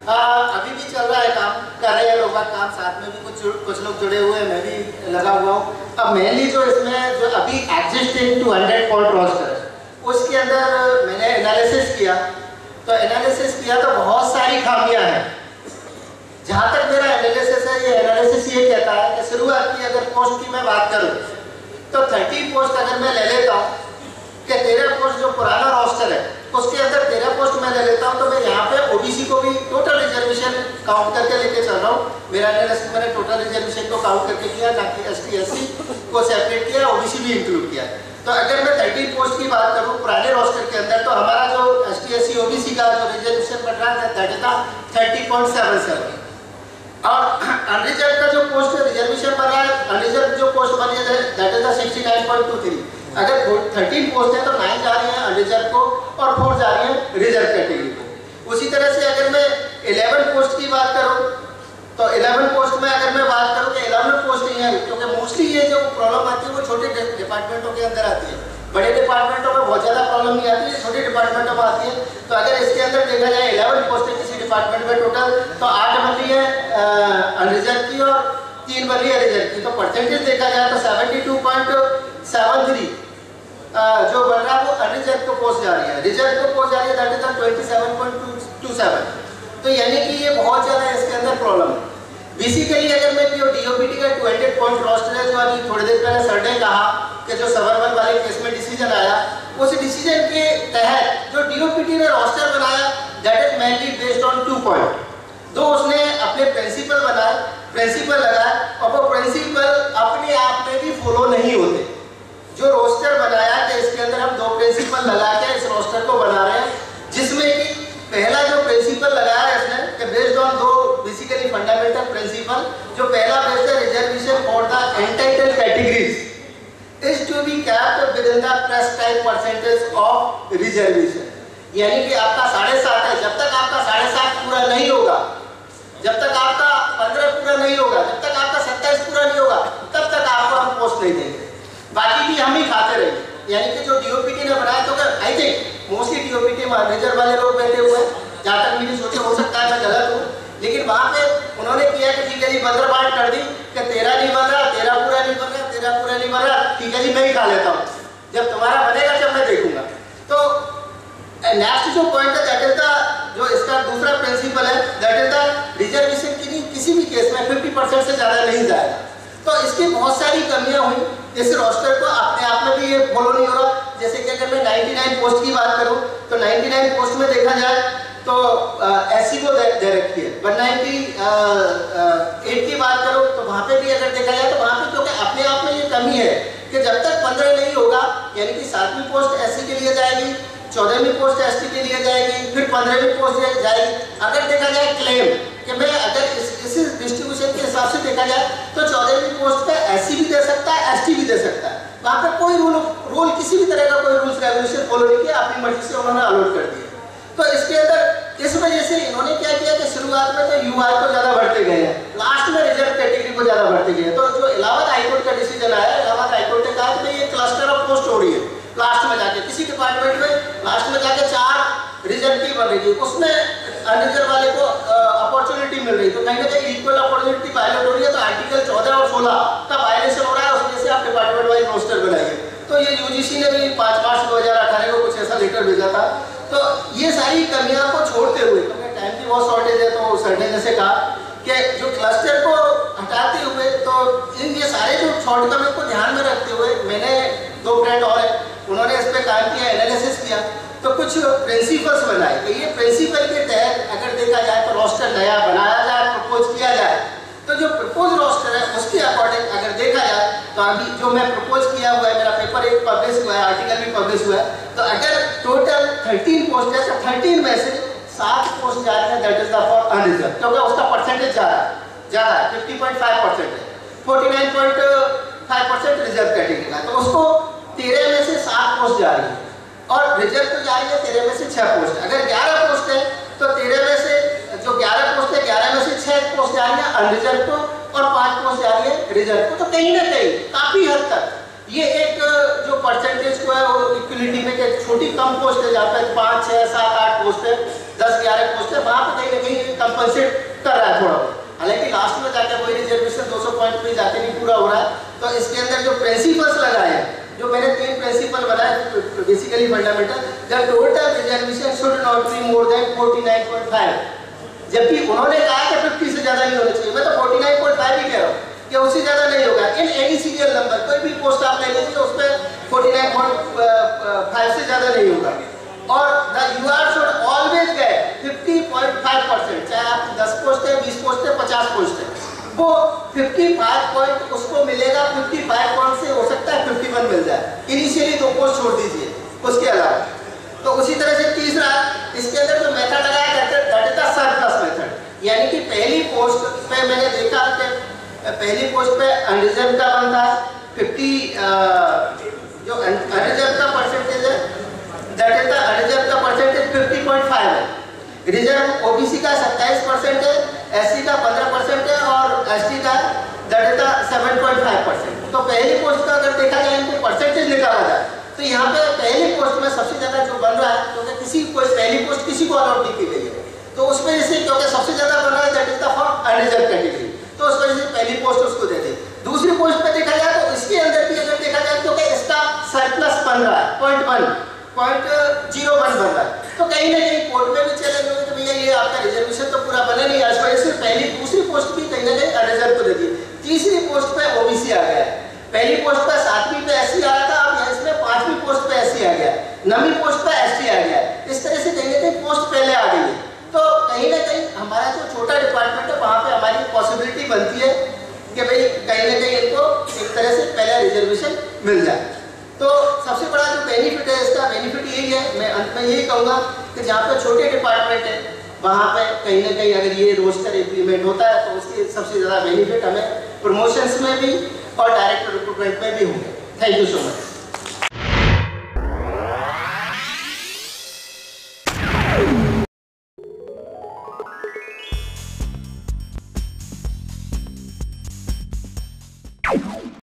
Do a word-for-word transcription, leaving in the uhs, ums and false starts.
आ, अभी भी चल रहा है, काम कर रहे हैं लोग, काम साथ में भी कुछ कुछ लोग जुड़े हुए हैं, मैं भी लगा हुआ हूँ। अब मेनली जो इसमें जो अभी existing two hundred point roster उसके अंदर मैंने एनालिसिस किया, तो एनालिसिस किया तो बहुत सारी खामियां हैं। जहाँ तक मेरा एनालिसिस है, ये एनालिसिस ये कहता है कि शुरुआत की अगर पोस्ट की मैं बात करूँ तो थर्टी पोस्ट अगर मैं ले लेता हूँ कि तेरह पोस्ट जो पुराना रोस्टर है उसके अंदर तेरह पोस्ट मैं ले लेता हूँ, तो मैं यहाँ पे ओबीसी को भी टोटल रिजर्वेशन काउंट करके लेके चल रहा हूँ। मेरा एनालिसिस मैंने टोटल रिजर्वेशन को काउंट करके किया, ना कि एसटी एससी को सेपरेट किया, ओबीसी भी इंक्लूड किया। तो अगर मैं थर्टीन पोस्ट की बात करूँ पुराने रोस्टर के अंदर, तो हमारा जो एसटी एससी ओबीसी का जो रिजर्वेशन बढ़ रहा है that is thirty point seven seven, और अनरिजर्व का जो पोस्ट रिजर्वेशन बन रहा है, अनरिजर्व जो पोस्ट बनी है that is sixty nine point two three. अगर थर्टीन पोस्ट है तो नाइन जा रही है अनरिजर्व को और फोर जा रही है रिजर्व कैटेगरी को। उसी तरह से अगर मैं इलेवन पोस्ट की बात करूं तो इलेवन पोस्ट में अगर मैं बात करूं कि इलेवन पोस्ट ही है, क्योंकि मोस्टली ये जो प्रॉब्लम आती है वो छोटे डिपार्टमेंटों के अंदर आती है, बड़े डिपार्टमेंटों में बहुत ज़्यादा प्रॉब्लम नहीं आती है, छोटे डिपार्टमेंटों में आती है। तो अगर इसके अंदर देखा जाए इलेवन पोस्ट है किसी डिपार्टमेंट में टोटल, तो आठ बन रही है अनरिजर्व की और तीन बन रही है रिजर्व की। तो परसेंटेज देखा जाए तो seventy two point seven three जो बन रहा है वो अनरिजर्व को पोस्ट जा रही है, रिजर्व को पोस्ट जा रही है that is twenty seven point two seven. तो यानी कि ये बहुत ज़्यादा इसके अंदर प्रॉब्लम है। बेसिकली अगर मैं जो डीओपीटी का टू हंड्रेड पॉइंट रोस्टर है, जो अभी थोड़ी देर पहले सर ने कहा कि जो सबअर्बन वाले केस में डिसीजन आया, उस डिसीजन के तहत जो डीओपीटी ने रोस्टर बनाया that is mainly based on two point. दो उसने अपने प्रिंसिपल बनाए, प्रिंसिपल लगाए, और वो प्रिंसिपल अपने आप में भी फॉलो नहीं होते। जो रोस्टर बनाया कि इसके अंदर हम दो प्रिंसिपल लगा के इस रोस्टर को बना रहे हैं, जिसमें कि पहला जो प्रिंसिपल लगाया है इसने कि बेस्ड ऑन दो बेसिकली फंडामेंटल प्रिंसिपल, जो पहला बेस्ड है reservation for the entitled categories is to be capped within the prescribed percentage of reservation. यानी कि आपका साढ़े सात है, जब तक आपका साढ़े सात पूरा नहीं होगा, जब तक आपका पंद्रह पूरा नहीं होगा, जब तक आपका सत्ताईस पूरा नहीं होगा, तब तक आपको हम पोस्ट नहीं देंगे, बाकी भी हम ही खाते रहेंगे। यानी कि जो डीओपीटी ने बनाया, तो आई थिंक मोस्टली डीओपीटी में रिजर्व वाले लोग बैठे हुए हैं, जहाँ तक मेरी सोचे, हो सकता है मैं गलत हूँ, लेकिन वहाँ पे उन्होंने किया कि ठीक है जी पंद्रह बांट कर दी कि तेरह नहीं बन रहा, तेरह पूरा नहीं बन रहा, तेरह पूरा नहीं बन रहा, ठीक है जी मैं ही खा लेता हूँ, जब तुम्हारा बनेगा जब मैं देखूंगा। तो नेक्स्ट जो पॉइंट है दैट इज द जो इसका दूसरा प्रिंसिपल है दैट इज द रिजर्वेशन की किसी भी केस में फिफ्टी परसेंट से ज़्यादा नहीं जाएगा। तो इसकी बहुत सारी कमियां हुई, इस रोस्टर को अपने आप में भी ये फॉलो नहीं हो रहा। जैसे कि अगर मैं निन्यानवे पोस्ट की बात करूं तो निन्यानवे पोस्ट में देखा जाए तो एससी को दे, दे रखी है, वन नाइंटी एट की बात करूं तो वहाँ पे भी अगर देखा जाए तो वहाँ पे क्योंकि अपने आप में ये कमी है कि जब तक पंद्रह नहीं होगा, यानी कि सातवीं पोस्ट एससी के लिए जाएगी, चौदहवीं पोस्ट एसटी के लिए जाएगी, फिर पंद्रहवीं पोस्ट जाएगी। अगर देखा जाए क्लेम कि मैं अगर इस इस डिस्ट्रीब्यूशन के हिसाब से देखा जाए तो चौदहवीं पोस्ट पे एससी भी दे सकता है, एसटी भी दे सकता है। वहाँ पे कोई रूल रूल किसी भी तरह का कोई रूल्स रेगुलेशन फॉलो नहीं किया, अपनी मर्जी से उन्होंने अलॉट कर दिया। तो इसके अंदर इस वजह से इन्होंने क्या किया कि शुरुआत में तो यूआर को ज़्यादा बढ़ते गए हैं, लास्ट में रिजर्व कैटेगरी को ज़्यादा बढ़ते गए हैं। तो जो इलाहाबाद हाईकोर्ट का डिसीजन आया, इलाहाबाद हाईकोर्ट ने कहा कि ये क्लस्टर ऑफ पोस्ट हो रही है, लास्ट में जाके किसी डिपार्टमेंट में लास्ट में जाके चार रिजर्व की बन रही थी, उसमें अनरिजर्व वाले को अपॉर्चुनिटी मिल रही, तो कहीं ना कहीं इक्वल अपॉर्चुनिटी वायलेट हो रही है। तो आर्टिकल चौदह और सोलह का वायलेशन हो रहा है, उस वजह से आप डिपार्टमेंट वाइज रोस्टर बनाइए। तो ये यूजीसी ने भी पाँच मार्च दो हज़ार अठारह को कुछ ऐसा लेटर भेजा था। तो ये सारी कमियां को छोड़ते हुए, क्योंकि तो टाइम की बहुत शॉर्टेज है, तो सर ने जैसे कहा कि जो क्लस्टर को हटाते हुए, तो इन ये सारे जो शॉर्टकमिंग को ध्यान में रखते हुए मैंने दो फ्रेंड और उन्होंने इस पर काम किया, एनालिसिस किया, तो कुछ प्रिंसिपल्स बनाए कि ये प्रिंसिपल के तहत अगर देखा जाए तो रोस्टर नया बनाया जाए, प्रपोज किया जाए। तो जो प्रपोज रोस्टर है उसके अकॉर्डिंग अगर देखा जाए तो अभी जो मैं प्रपोज किया हुआ है, मेरा पेपर एक पब्लिश हुआ है, आर्टिकल भी पब्लिश हुआ है, तो अगर टोटल थर्टीन पोस्ट है तो थर्टीन में से सात पोस्ट जा रहे हैं that is the for unreserve, क्योंकि उसका परसेंटेज जा रहा है ज़्यादा है, फिफ्टी पॉइंट फाइव परसेंट है, forty nine point five percent reserve category का। तो उसको तेरह में से सात पोस्ट जा रही है और रिजर्व को जा रही है तेरह में से छः पोस्ट। अगर ग्यारह पोस्ट है तो तेरह में से जो ग्यारह पोस्ट है, ग्यारह में से छः पोस्ट जा रही है अनरिजर्व को और पाँच पोस्ट जा रही है रिजर्व को। तो कहीं ना कहीं काफ़ी हद तक ये एक जो परसेंटेज को है वो इक्वलिटी में छोटी कम पोस्ट है, जहाँ पे पाँच छः सात आठ पोस्ट है, दस ग्यारह पोस्ट है, वहाँ पे कहीं ना कहीं कंपनसेट कर रहा है थोड़ा। हालांकि लास्ट में जाकर कोई रिजर्वेशन दो सौ पॉइंट पे जाके नहीं पूरा हो रहा है। तो इसके अंदर जो प्रिंसिपल्स लगाए हैं, जो मैंने तीन प्रिंसिपल बनाए basically fundamental, the total reservation should not be more than उनचास पॉइंट पाँच, जबकि उन्होंने कहा कि पचास से ज्यादा नहीं होना चाहिए। मैं तो उनचास पॉइंट पाँच ही कह रहा हूँ कि उससे ज्यादा नहीं होगा। इन एनी सीरियल नंबर कोई भी पोस्ट आप ले लीजिए उस पर उनचास पॉइंट पाँच से ज्यादा नहीं होगा। और the UR should always get पचास पॉइंट पाँच परसेंट, चाहे आप दस पोस्ट है, बीस पोस्ट है, पचास पोस्ट है, वो पचपन पॉइंट उसको मिलेगा। पचपन पॉइंट से हो सकता है इक्यावन मिल जाए, इनिशियली दो पोस्ट छोड़ दीजिए उसके अलावा। तो उसी तरह से तीसरा इसके अंदर जो मेथड लगाया that is the surplus method, यानी कि पहली पोस्ट पे मैंने देखा कि पहली पोस्ट पे अनरिजर्व का बनता है पचास, जो अनरिजर्व का परसेंटेज है दैट इज द अनरिजर्व का परसेंटेज पचास पॉइंट पाँच है। रिजर्व ओबीसी का सत्ताईस परसेंट है, एससी का पंद्रह परसेंट है और एसटी का दैट इज द सात पॉइंट पाँच परसेंट। तो पहली पोस्ट का अगर देखा जाए इनको परसेंटेज निकाला जाए तो यहाँ पे पहली पोस्ट में सबसे ज्यादा जो बन रहा है, क्योंकि किसी कोई पहली पोस्ट किसी को अलॉट नहीं की गई है, तो उस वजह से क्योंकि सबसे ज्यादा बन रहा है that is the for unreserve category, तो उस वजह से पहली पोस्ट उसको दे दी। दूसरी पोस्ट पे देखा जाए तो इसके अंदर भी अगर देखा जाए तो इसका सरप्लस बन रहा है point one point zero one बन रहा है, तो कहीं ना कहीं कोर्ट में भी चैलेंज होगा कि भैया ये आपका रिजर्वेशन तो पूरा बना नहीं है, इस वजह से पहली दूसरी पोस्ट भी कहीं ना कहीं अनरिजर्व को दे दी। तीसरी पोस्ट पे ओबीसी आ गया, पहली पोस्ट पे सातवीं पे एससी आ रहा था, अब इसमें पांचवी पोस्ट पे एससी आ गया, नवीं पोस्ट पे एसटी आ गया। इस तरह से कहीं ना कहीं पोस्ट पहले आ गई है। तो कहीं ना कहीं हमारा जो छोटा डिपार्टमेंट है वहाँ पे हमारी पॉसिबिलिटी बनती है कि भाई कहीं ना कहीं इनको एक तरह से पहले रिजर्वेशन मिल जाए। तो सबसे बड़ा जो बेनिफिट है इसका बेनिफिट यही है, मैं अंत में यही कहूँगा कि जहाँ पे छोटे डिपार्टमेंट है वहाँ पे कहीं ना कहीं अगर ये रोस्टर इम्प्लीमेंट होता है तो उसके सबसे ज़्यादा बेनिफिट हमें प्रमोशंस में भी और डायरेक्ट रिक्रूटमेंट में भी होंगे। Thank you so much.